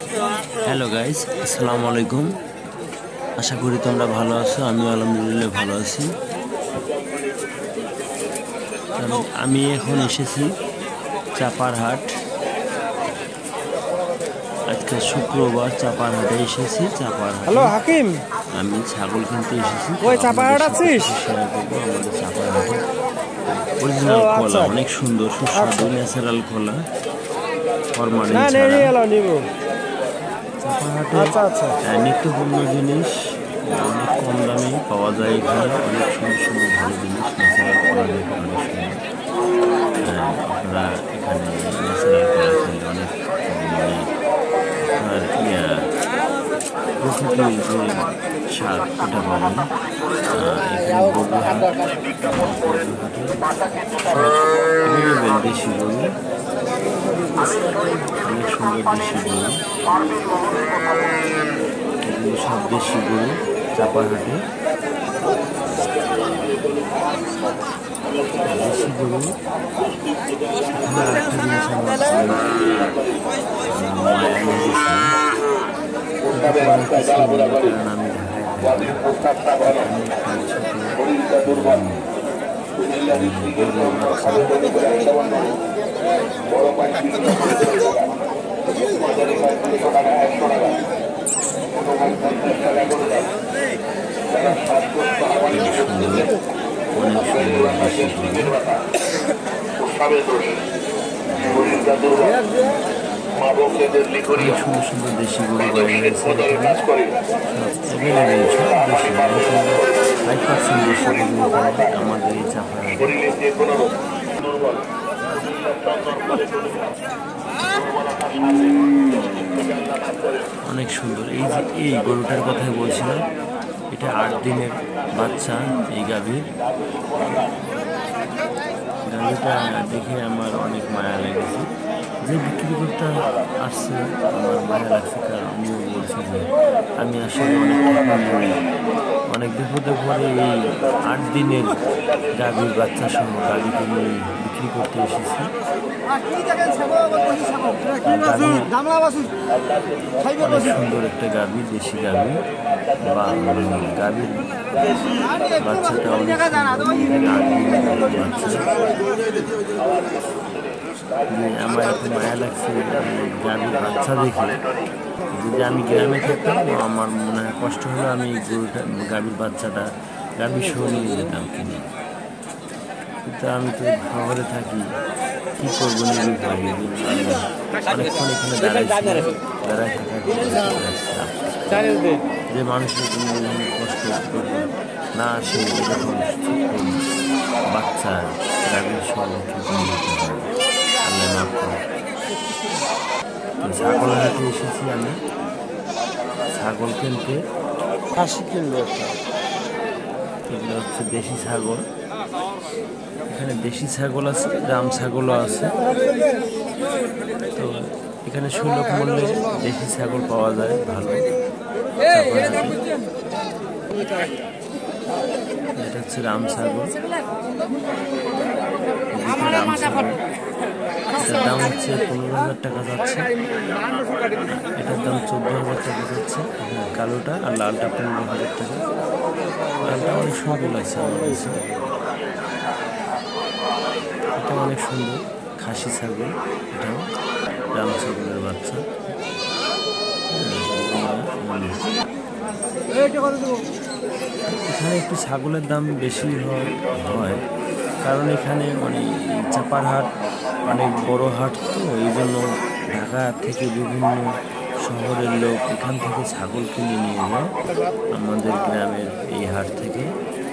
Hello guys, আসসালামু আলাইকুম। আশা করি তোমরা ভালো আছো। আমিও আলহামদুলিল্লাহ ভালো আছি। আমি এখন এসেছি চাপারহাট। আজকে শুক্রবার চাপারহাটে এসেছি। চাপারহাট হ্যালো হাকিম, আমি ছাগল কিনতে এসেছি। ওই চাপারহাট আছিস? শেয়ার করবো আমাদের চাপারহাটে অরিজিনাল কলা, অনেক সুন্দর সুস্বাদু ন্যাচারাল কলা, ফরমালিন ছাড়া। চাপারহাটে নিত্যপণ্য জিনিস অনেক কম দামে পাওয়া যায়। এখানে অনেক সুন্দর সুন্দর ভালো জিনিস ন্যাচারাল কলা দেখে অনেক সুন্দর। আপনারা এখানে ন্যাচারাল কলা খেলে অনেক আপনার প্রকৃতির যে স্বাদ ওটা পাবেন। এখানে বগুড়াহাটে দেশি গরু, অনেক সুন্দর দেশি গরু, এগুলো সব দেশি গরু চাপারহাটে। দেশি গরু এখানে আরেকটা জিনিস আমার মায়া লেগেছে। কারণ আমি সুন্দর সুন্দর দেশি গরু অ্যাভেলেবেল, সব দেশি 5% দেশি গরু আমাদের এই চাপারহাটে। অনেক সুন্দর। এই যে এই গরুটার কথাই বলছিলাম, এটা 8 দিনের বাচ্চা। এই গাভীর গাভীটা দেখে আমার অনেক মায়া লেগেছে। যে বিক্রি করতে আসছে আমার মায়া লাগছে, কারণ আমিও বলছি যে আমি আসলে অনেক টাকা নিয়ে অনেক বিপদে পড়ে এই 8 দিনের গাভীর বাচ্চা সহ গাভীকে নিয়ে বিক্রি করতে এসেছি। অনেক সুন্দর একটা গাভী, দেশি গাভী বা গাভীর বাচ্চাটা অনেক আমার এত মায়া লাগছে গাভীর বাচ্চা দেখে। যদি আমি গ্রামে থাকতাম আমার মনে হয় কষ্ট হলে আমি গরুটা গাভীর বাচ্চাটা গাভী সহ নিয়ে যেতাম কিনে। কিন্তু আমি তো শহরে থাকি, কী করবো নিজের ভাবি। অনেকক্ষণ এখানে দাঁড়ায় থাকার যে মানুষের জন্য অনেক কষ্ট করবে না আসে এরকম বাচ্চা গাভীর সব আল্লাহ মাফ করে। ছাগলের হাটে এসেছি আমি ছাগল কিনতে। খাসি কিনবো একটা। এগুলো হচ্ছে দেশি ছাগল। এখানে দেশি ছাগল আছে, রাম ছাগলও আছে। তো এখানে সুলভ মূল্যে দেশি ছাগল পাওয়া যায় ভালো। এটা হচ্ছে রাম ছাগল। রাম ছাগল এটার দাম হচ্ছে 15,000 টাকা যাচ্ছে। এটার দাম 14,000 টাকা যাচ্ছে। কালোটা আর লালটা 15,000 টাকা। লালটা অনেক সুন্দর লাগছে আমার কাছে। এটা অনেক সুন্দর খাসি ছাগল, এটাও রাম ছাগলের বাচ্চা। এখানে একটু ছাগলের দাম বেশি হয় কারণ এখানে অনেক চাপারহাট অনেক বড় হাট, তো এই জন্য ঢাকা থেকে বিভিন্ন শহরের লোক এখান থেকে ছাগল কিনে নিয়ে যায় আমাদের গ্রামের এই হাট থেকে।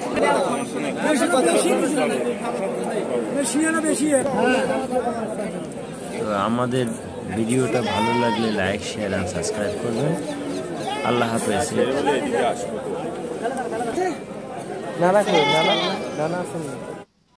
তো আমাদের ভিডিওটা ভালো লাগলে লাইক, শেয়ার আর সাবস্ক্রাইব করবেন। আল্লাহ হাফেজ।